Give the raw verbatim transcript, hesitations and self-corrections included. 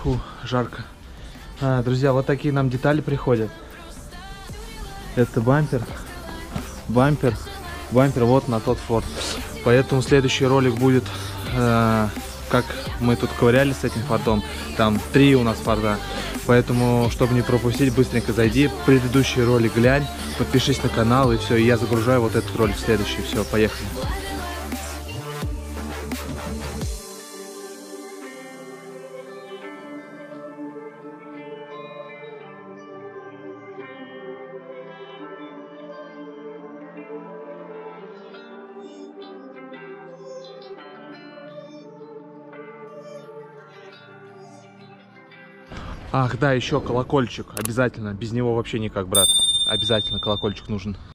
Фу, жарко. А, друзья, вот такие нам детали приходят. Это бампер, бампер, бампер вот на тот Форд. Поэтому следующий ролик будет, э, как мы тут ковыряли с этим Фордом. Там три у нас Форда. Поэтому, чтобы не пропустить, быстренько зайди, предыдущий ролик глянь, подпишись на канал, и все, и я загружаю вот этот ролик следующий. Все, поехали. Ах, да, еще колокольчик. Обязательно. Без него вообще никак, брат. Обязательно колокольчик нужен.